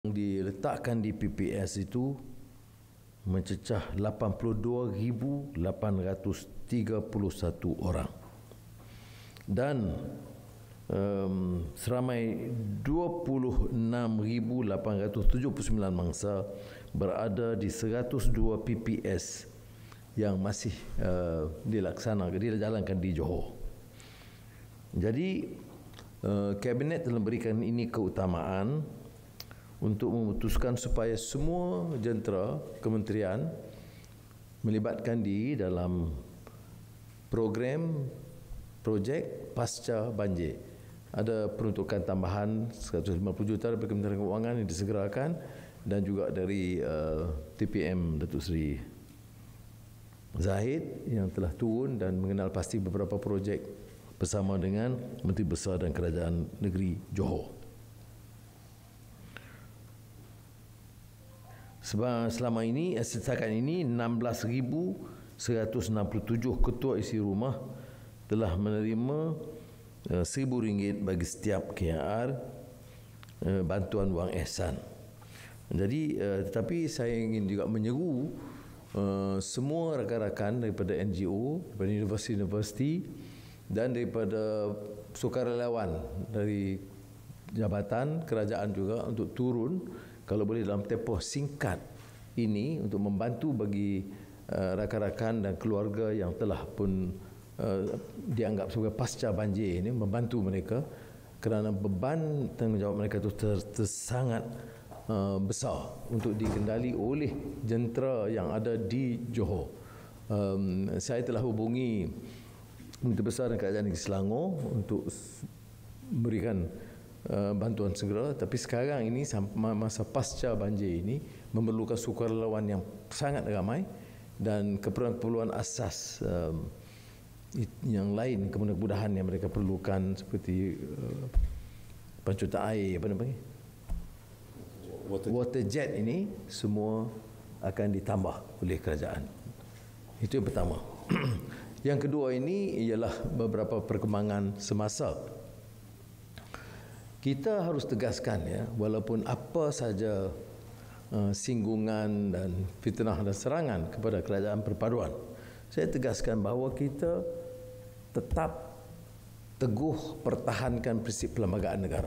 diletakkan di PPS itu mencecah 82,831 orang dan seramai 26,879 mangsa berada di 102 PPS yang masih dijalankan di Johor. Jadi Kabinet telah memberikan ini keutamaan untuk memutuskan supaya semua jentera kementerian melibatkan diri dalam program projek pasca banjir. Ada peruntukan tambahan 150 juta dari Kementerian Keuangan yang disegerakan dan juga dari TPM Datuk Seri Zahid yang telah turun dan mengenal pasti beberapa projek bersama dengan Menteri Besar dan Kerajaan Negeri Johor. Selama ini, setakat ini 16,167 ketua isi rumah telah menerima RM1,000 bagi setiap KR bantuan wang ihsan. Jadi tetapi saya ingin juga menyeru semua rakan-rakan daripada NGO, daripada universiti-universiti dan daripada sukarelawan dari jabatan kerajaan juga untuk turun kalau boleh dalam tempoh singkat ini untuk membantu bagi rakan-rakan dan keluarga yang telah pun dianggap sebagai pasca banjir ini, membantu mereka kerana beban tanggungjawab mereka itu sangat besar untuk dikendali oleh jentera yang ada di Johor. Saya telah hubungi Menteri Besar dan Kerajaan Negeri Selangor untuk memberikan bantuan segera, tapi sekarang ini masa pasca banjir ini memerlukan sukarelawan yang sangat ramai dan keperluan asas yang lain, kemudahan yang mereka perlukan seperti pancutan air, apa namanya, water jet ini semua akan ditambah oleh kerajaan. Itu yang pertama. Yang kedua ini ialah beberapa perkembangan semasa. Kita harus tegaskan ya, walaupun apa saja singgungan dan fitnah dan serangan kepada kerajaan perpaduan, saya tegaskan bahawa kita tetap teguh pertahankan prinsip perlembagaan negara.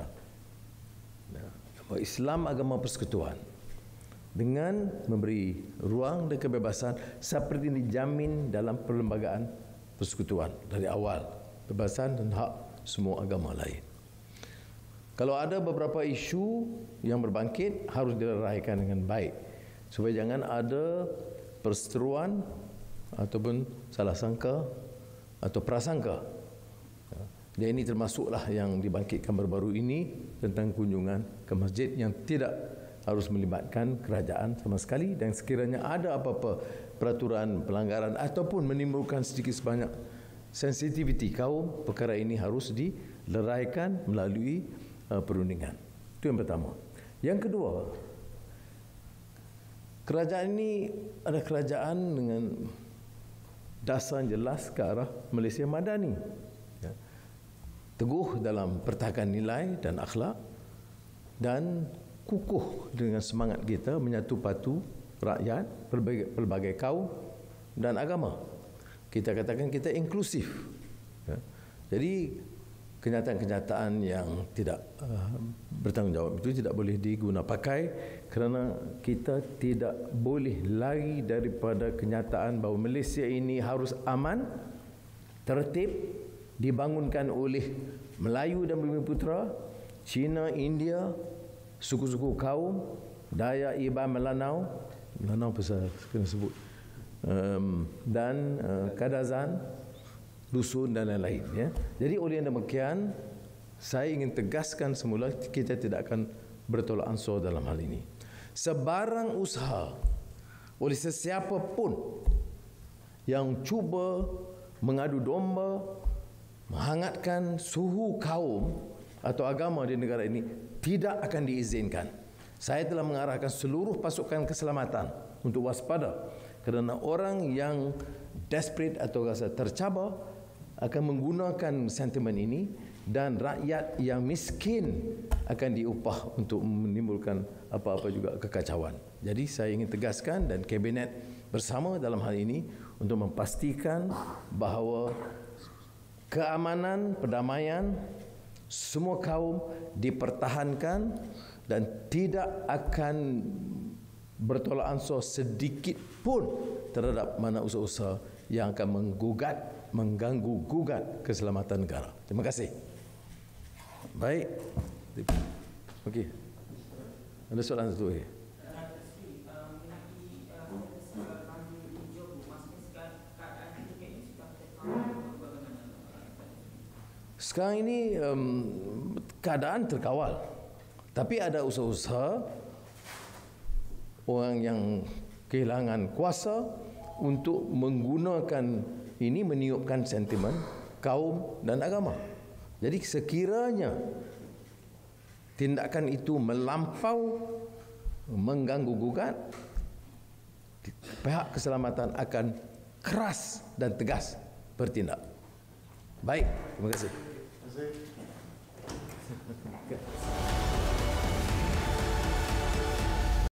Islam agama persekutuan dengan memberi ruang dan kebebasan seperti dijamin dalam perlembagaan persekutuan dari awal, kebebasan dan hak semua agama lain. Kalau ada beberapa isu yang berbangkit harus diraikan dengan baik supaya jangan ada perseteruan ataupun salah sangka atau prasangka. Dan ini termasuklah yang dibangkitkan baru-baru ini tentang kunjungan ke masjid yang tidak harus melibatkan kerajaan sama sekali, dan sekiranya ada apa-apa peraturan pelanggaran ataupun menimbulkan sedikit sebanyak sensitiviti kaum, perkara ini harus dileraikan melalui perundingan. Itu yang pertama. Yang kedua, kerajaan ini ada kerajaan dengan dasar jelas ke arah Malaysia Madani, ya. Teguh dalam pertahanan nilai dan akhlak dan kukuh dengan semangat kita menyatu padu rakyat pelbagai kaum dan agama. Kita katakan kita inklusif, ya. Jadi kenyataan-kenyataan yang tidak bertanggungjawab itu tidak boleh diguna pakai, kerana kita tidak boleh lari daripada kenyataan bahawa Malaysia ini harus aman, tertib, dibangunkan oleh Melayu dan Bumiputera, Cina, India, suku-suku kaum, Dayak, Iban, Melanau pasal kena sebut, dan Kadazan, dusun dan lain-lain, ya. Jadi oleh yang demikian saya ingin tegaskan semula kita tidak akan bertolak ansur dalam hal ini. Sebarang usaha oleh sesiapa pun yang cuba mengadu domba, menghangatkan suhu kaum atau agama di negara ini tidak akan diizinkan. Saya telah mengarahkan seluruh pasukan keselamatan untuk waspada kerana orang yang desperate atau rasa tercabar akan menggunakan sentimen ini, dan rakyat yang miskin akan diupah untuk menimbulkan apa-apa juga kekacauan. Jadi saya ingin tegaskan dan kabinet bersama dalam hal ini untuk memastikan bahawa keamanan, perdamaian semua kaum dipertahankan dan tidak akan bertolak ansur sedikit pun terhadap mana usaha-usaha yang akan mengganggu-gugat keselamatan negara. Terima kasih. Baik. Okey. Ada soalan satu lagi? Sekarang ini keadaan terkawal. Tapi ada usaha-usaha orang yang kehilangan kuasa untuk menggunakan ini meniupkan sentimen kaum dan agama. Jadi sekiranya tindakan itu melampau mengganggu-gugat, pihak keselamatan akan keras dan tegas bertindak. Baik, terima kasih.